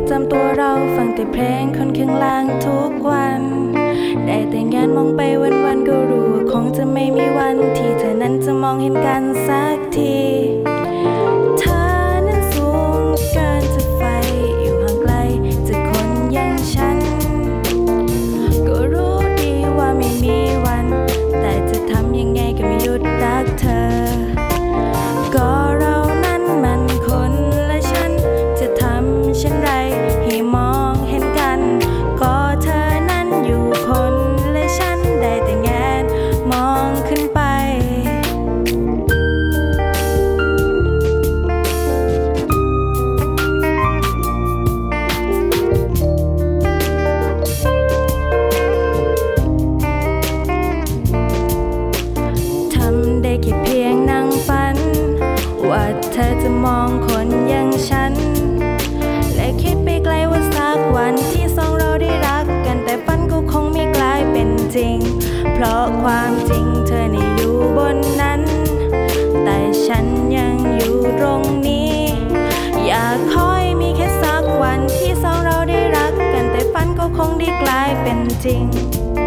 จำตัวเราฟังแต่เพลงคนข้างล่างทุกวันได้แต่งานมองไปวันๆก็รู้ว่าคงจะไม่มีวันที่เธอนั้นจะมองเห็นกันสักทีเธอนั้นสูงเกินจะไฟอยู่ห่างไกลจากคนอย่างฉันก็รู้ดีว่าไม่มีวันแต่จะทำยังไงก็ไม่หยุดรักเธอก็เรานั้นมันคนและฉันจะทำเช่นไรให้มองเห็นกันก็เธอนั้นอยู่คนและฉันได้แต่แงนมองขึ้นไปทำได้แค่เพียงนั่งฝันว่าเธอจะมองคนอย่างฉันและคิดไปไกลว่าสักวันที่สองเราได้รักกันแต่ฝันก็คงไม่กลายเป็นจริงเพราะความจริงเธอไม่อยู่บนนั้นแต่ฉันยังอยู่ตรงนี้อยากคอยมีแค่สักวันที่สองเราได้รักกันแต่ฝันก็คงได้กลายเป็นจริง